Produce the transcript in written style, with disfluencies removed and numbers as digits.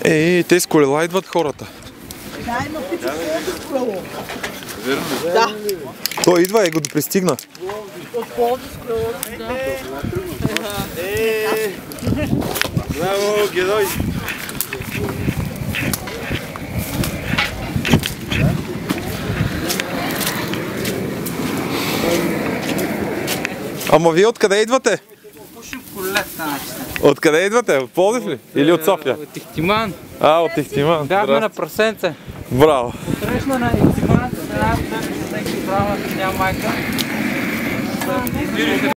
Те с колела идват хората. Да, има пича с колело. Верно? Да. Той идва и го допристигна. От Пловдив с колело, да. Браво, герой! Ама вие откъде идвате? Пушим колета, Откъде идвате? От Пловдив ли? Или от София? От Ихтиман. От Ихтиман. Бяхме на прасенце. Браво. Срещна на Ихтиман, с една всеки брава, няма майка.